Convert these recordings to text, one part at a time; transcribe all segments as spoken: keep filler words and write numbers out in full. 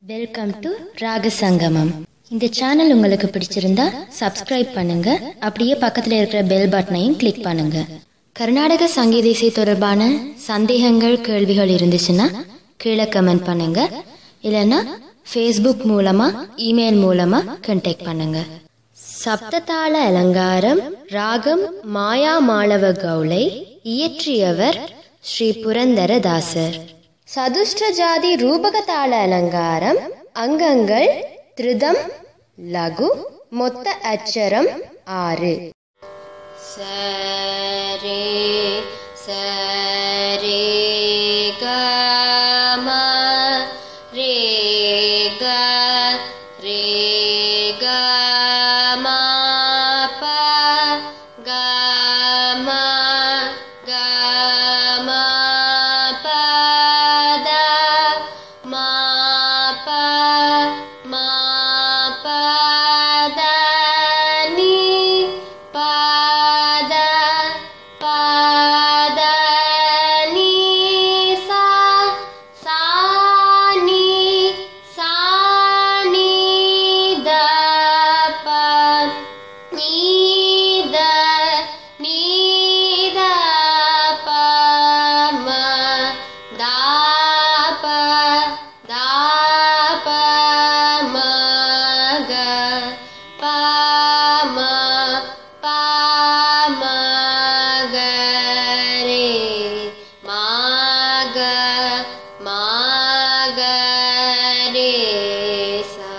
Welcome to ராக சங்கமம். இந்த சேனல் உங்களுக்கு பிடிச்சிருந்தா சப்ஸ்கிரைப் பண்ணுங்க, அப்படியே பக்கத்தில் இருக்கிற பெல் பட்டனையும் கிளிக் பண்ணுங்க. கர்நாடக சங்கீத இசை தொடர்பான சந்தேகங்கள் கேள்விகள் இருந்துச்சுன்னா கீழே கமெண்ட் பண்ணுங்க, இல்லைன்னா ஃபேஸ்புக் மூலமா இமெயில் மூலமா கான்டாக்ட் பண்ணுங்க. சப்ததாள அலங்காரம் ராகம் மாயா மாளவ கௌளை, இயற்றியவர் ஸ்ரீ புரந்தரதாசர். சதுஷ்டஜாதி ரூபகதாள அலங்காரம், அங்கங்கள் திருதம் லகு, மொத்த அச்சரம் ஆறு. சரே சரே கம ரே க ரே கம ப கம கம பத மா ப மா பத நீ பத பத நீ சா சா நீ சா நீ த ப நீ த நீ த ப ம த ப த ப ம க ப ம ப ம க ரே மா க மா க ரே சா.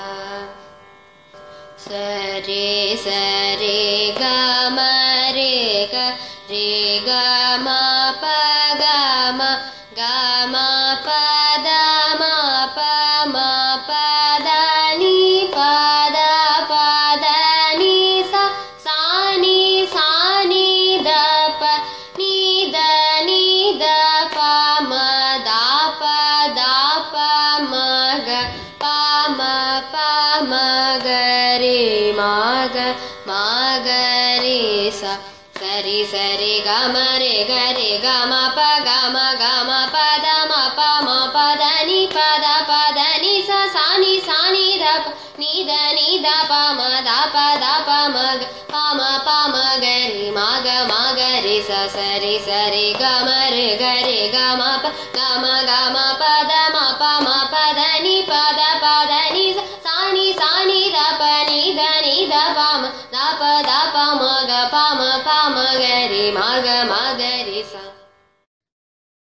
சரே சரே க ம ரே க ரே க ம ப க ம க ம ப த ம ப ம ப த நீ ப த ப த நீ சா சா நீ சா நீ த ப நீ த நீ த ப ம த ப த ப ம க ப ம ப ம க ரே மா க மா க ரே சா. சரி சரி க ம ரே க ரே க ம ப க ம க ம ப த ம ப ம ப த நீ ப த ப த நீ சா சா நீ சா நீ த ப நீ த நீ த ப ம த ப த ப ம க ப ம ப ம க ரே மா க மா க ரே சா. சரி சரி க ம ரே க ரே க ம ப க ம க ம ப த ம ப ம ப த நீ ப த ப த நீ சா சா நீ சா நீ த ப நீ த நீ த ப ம த ப த ப ம க ப ம ப ம க ரே மா க மா க ரே சா.